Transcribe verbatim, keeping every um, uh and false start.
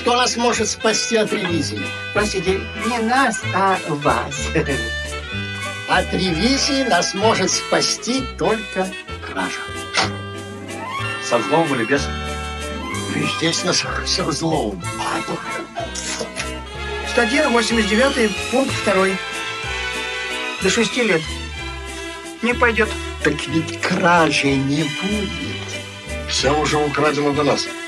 Что нас может спасти от ревизии? Простите, не нас, а вас. От ревизии нас может спасти только кража. Со взломом или без? Естественно, со взломом. Статья восемьдесят девятая, пункт второй. До шести лет. Не пойдет. Так ведь кражи не будет. Все уже украдено до нас.